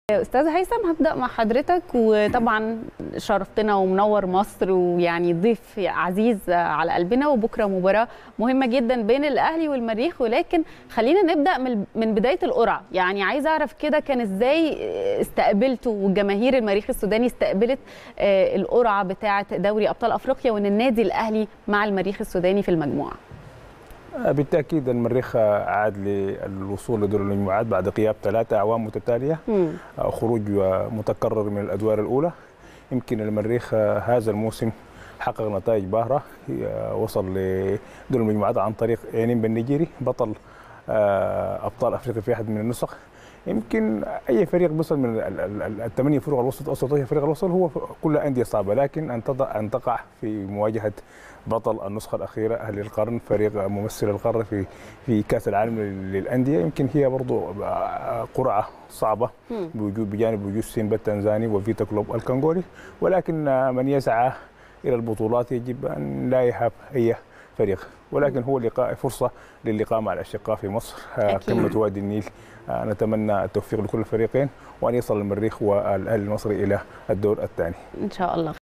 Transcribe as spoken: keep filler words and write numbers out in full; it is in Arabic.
أستاذ هيثم، هبدأ مع حضرتك، وطبعا شرفتنا ومنور مصر ويعني ضيف عزيز على قلبنا، وبكرة مباراة مهمة جدا بين الأهلي والمريخ، ولكن خلينا نبدأ من بداية القرعة. يعني عايز أعرف كده كان إزاي استقبلتوا وجماهير المريخ السوداني استقبلت القرعة بتاعة دوري أبطال أفريقيا وإن النادي الأهلي مع المريخ السوداني في المجموعة؟ بالتأكيد المريخ عاد للوصول لدور المجموعات بعد غياب ثلاثة أعوام متتالية، مم. خروج متكرر من الأدوار الأولى. يمكن المريخ هذا الموسم حقق نتائج باهرة، وصل لدور المجموعات عن طريق إنيمبا النيجيري بطل أبطال أفريقيا في أحد من النسخ. يمكن أي فريق وصل من الثمانية فرق الوسط أو ستة فرق الوسط هو كلها أندية صعبة، لكن أن أن تقع في مواجهة بطل النسخة الأخيرة أهل القرن، فريق ممثل القارة في في كأس العالم للأندية، يمكن هي برضو قرعة صعبة بوجود بجانب وجود سيمبا التنزاني وفيتا كلوب الكونغولي، ولكن من يسعى إلى البطولات يجب أن لا يهاب أي فريق، ولكن هو لقاء فرصة للقاء مع الأشقاء في مصر قمة وادي النيل. نتمنى التوفيق لكل الفريقين وأن يصل المريخ والأهلي المصري إلى الدور الثاني إن شاء الله.